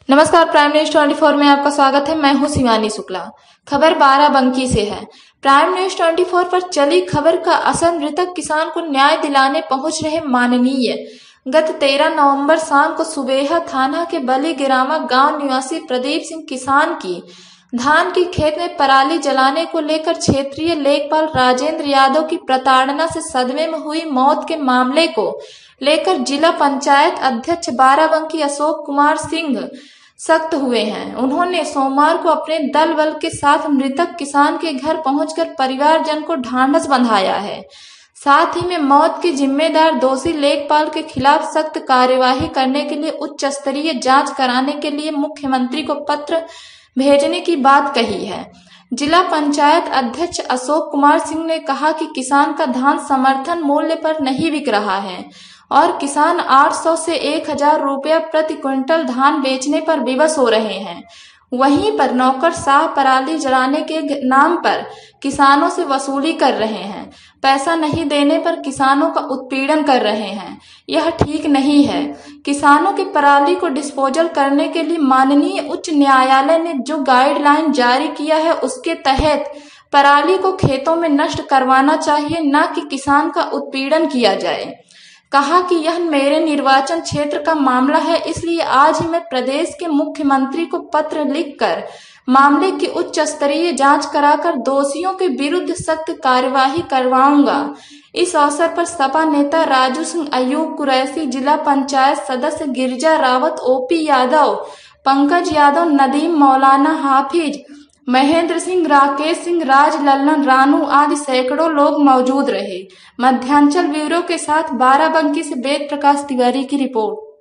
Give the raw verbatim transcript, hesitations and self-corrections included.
नमस्कार, prime news चौबीस में आपका स्वागत है। मैं हूं शिवानी शुक्ला। खबर बाराबंकी से है। प्राइम न्यूज चौबीस पर चली खबर का असर मृतक किसान को न्याय दिलाने पहुंच रहे माननीय गत तेरह नवंबर शाम को सुबेहा थाना के बली गिरामा गांव निवासी प्रदीप सिंह किसान की धान की खेत में पराली जलाने को लेकर क्षेत्रीय लेखपाल राजेंद्र यादव की प्रताड़ना से सदमे में हुई मौत के मामले को लेकर जिला पंचायत अध्यक्ष बाराबंकी अशोक कुमार सिंह सख्त हुए हैं। उन्होंने सोमवार को अपने दल बल के साथ मृतक किसान के घर पहुंचकर परिवारजन को ढांढस बंधाया है। साथ ही में मौत के जिम्मेदार दोषी लेखपाल के खिलाफ सख्त कार्यवाही करने के लिए उच्च स्तरीय जांच कराने के लिए मुख्यमंत्री को पत्र भेजने की बात कही है। जिला पंचायत अध्यक्ष अशोक कुमार सिंह ने कहा कि किसान का धान समर्थन मूल्य पर नहीं बिक रहा है और किसान आठ सौ से एक हज़ार रुपया प्रति क्विंटल धान बेचने पर विवश हो रहे हैं। वहीं पर नौकरशाह पराली जलाने के नाम पर किसानों से वसूली कर रहे हैं। पैसा नहीं देने पर किसानों का उत्पीड़न कर रहे हैं। यह ठीक नहीं है। किसानों की पराली को डिस्पोजल करने के लिए माननीय उच्च न्यायालय ने जो गाइडलाइन जारी किया है उसके तहत पराली को खेतों में नष्ट करवाना चाहिए, न कि किसान का उत्पीड़न किया जाए। कहा कि यह मेरे निर्वाचन क्षेत्र का मामला है, इसलिए आज ही मैं प्रदेश के मुख्यमंत्री को पत्र लिखकर मामले की उच्च स्तरीय जांच कराकर दोषियों के विरुद्ध सख्त कार्यवाही करवाऊंगा। इस अवसर पर सपा नेता राजू सिंह, अयूब कुरैशी, जिला पंचायत सदस्य गिरिजा रावत, ओपी यादव, पंकज यादव, नदीम, मौलाना हाफिज, महेंद्र सिंह, राकेश सिंह, राज लल्लन, रानू आदि सैकड़ों लोग मौजूद रहे। मध्यांचल ब्यूरो के साथ बाराबंकी से वेद प्रकाश तिवारी की रिपोर्ट।